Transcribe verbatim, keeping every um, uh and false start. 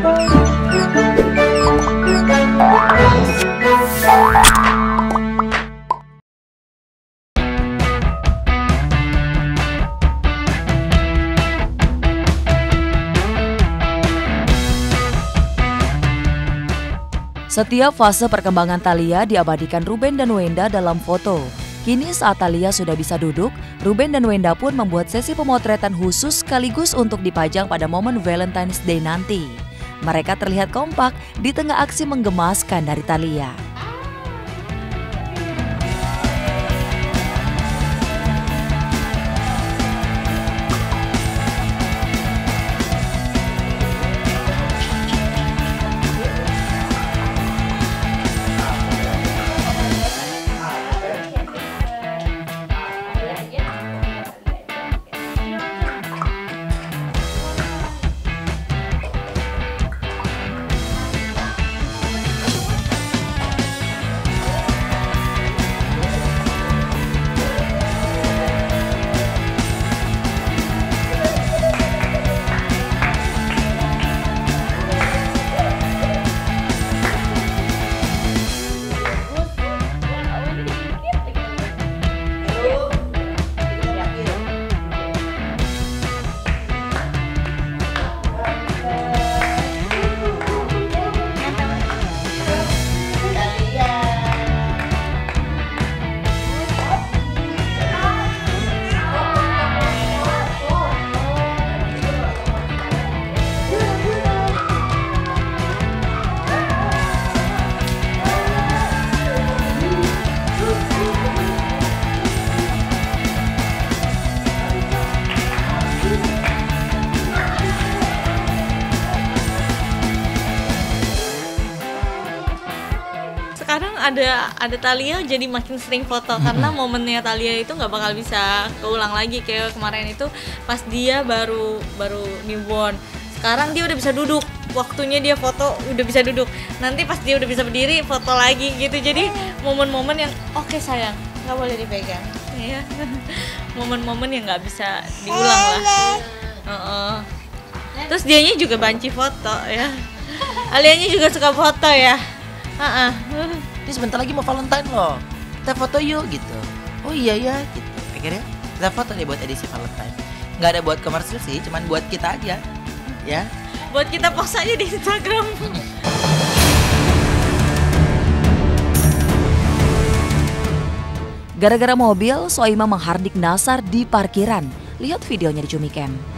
Setiap fase perkembangan Thalia diabadikan Ruben dan Wenda dalam foto. Kini saat Thalia sudah bisa duduk, Ruben dan Wenda pun membuat sesi pemotretan khusus sekaligus untuk dipajang pada momen Valentine's Day nanti. Mereka terlihat kompak di tengah aksi menggemaskan dari Thalia. Sekarang ada ada Thalia jadi makin sering foto karena momennya Thalia itu nggak bakal bisa keulang lagi kayak kemarin itu pas dia baru baru newborn. Sekarang dia udah bisa duduk, waktunya dia foto udah bisa duduk. Nanti pas dia udah bisa berdiri foto lagi gitu. Jadi momen-momen yang oke okay, sayang nggak boleh dipegang, ya. Momen-momen yang nggak bisa diulang lah. Uh-uh. Terus dianya juga banci foto ya. Alianya juga suka foto ya. Uh-uh. Ini sebentar lagi mau Valentine loh, kita foto yuk gitu. Oh iya ya gitu. Akhirnya kita foto deh buat edisi Valentine. Nggak ada buat komersil sih, cuman buat kita aja. Ya. Buat kita post aja di Instagram. Gara-gara mobil, Soimah menghardik Nasar di parkiran. Lihat videonya di Cumi Cam.